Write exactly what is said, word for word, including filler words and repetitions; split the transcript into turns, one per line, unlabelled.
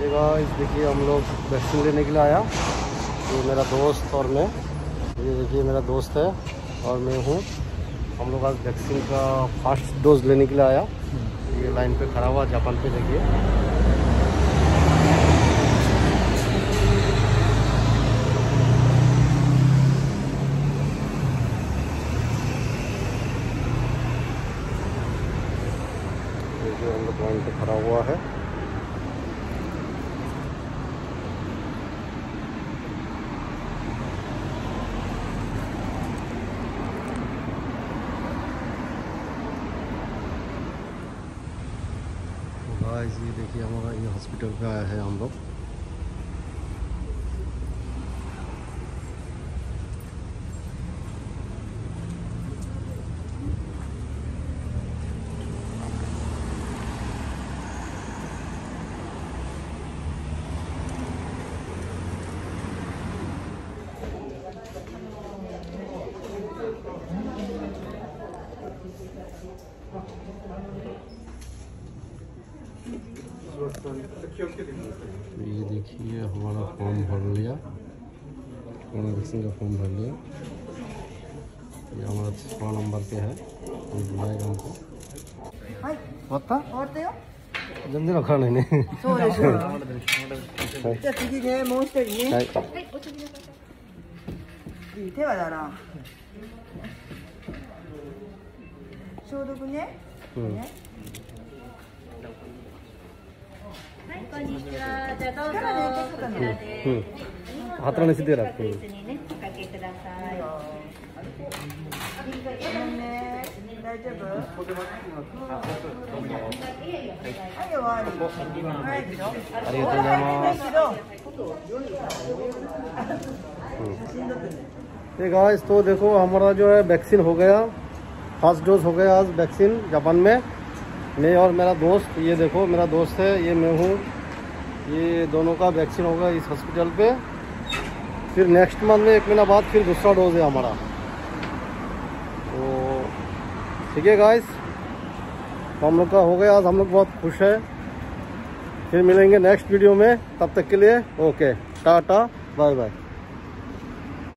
Guys देखिए हम लोग वैक्सीन लेने के लिए आया। ये मेरा दोस्त और मैं, ये देखिए मेरा दोस्त है और मैं हूँ। हम लोग आज वैक्सीन का फर्स्ट डोज लेने के लिए आया। ये लाइन पे खड़ा हुआ जापान पे, देखिए हम लोग लाइन पे खड़ा हुआ है। गाइस ये देखिए हमारा ये हॉस्पिटल पे आया है हम लोग। ये देखिए हमारा फॉर्म भर लिया, वैक्सीन का फॉर्म भर लिया। ये हमारा छः नंबर पे है, बुलाएगा हमको। पता जल्दी रखा नहीं हाथ में सीधे रखते हैं। गाइस तो देखो हमारा जो है वैक्सीन हो गया, फर्स्ट डोज हो गया आज वैक्सीन जापान में। मैं और मेरा दोस्त, ये देखो मेरा दोस्त है, ये मैं हूँ, ये दोनों का वैक्सीन होगा इस हॉस्पिटल पे। फिर नेक्स्ट मंथ में एक महीना बाद फिर दूसरा डोज है हमारा। तो ठीक है गाइस, तो हम लोग का हो गया आज, हम लोग बहुत खुश है। फिर मिलेंगे नेक्स्ट वीडियो में, तब तक के लिए ओके, टाटा बाय बाय।